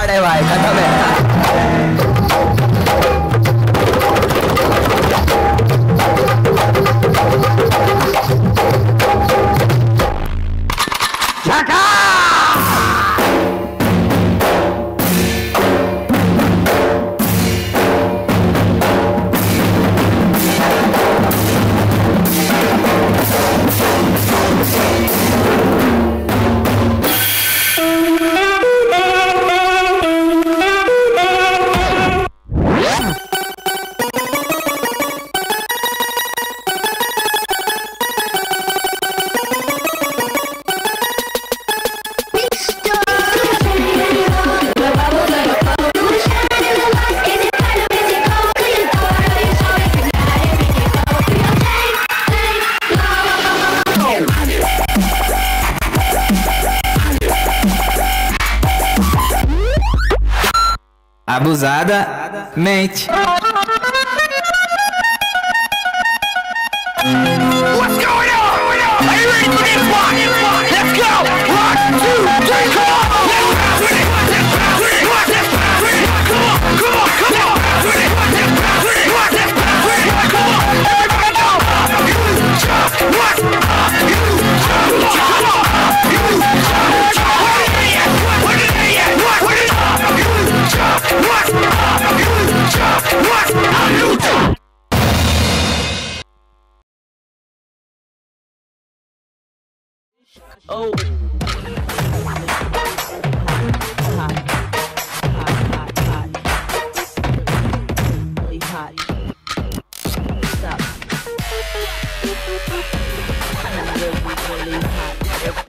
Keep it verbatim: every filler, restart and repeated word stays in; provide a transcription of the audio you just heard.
Start है भाई, खत्म है। Abusada, mente. What's going on? Are you ready for this one? Let's go! One, two, three, come on! Let's bounce with it! Let's bounce with it! Let's bounce with it! Come on, come on, come on! With it! Let's bounce with it! Let's bounce with it! Come on, everybody go! You just what? You just what? Come on! You just what? What is it yet? What is it yet? What? What is it? You just what? You just what? You just. Oh.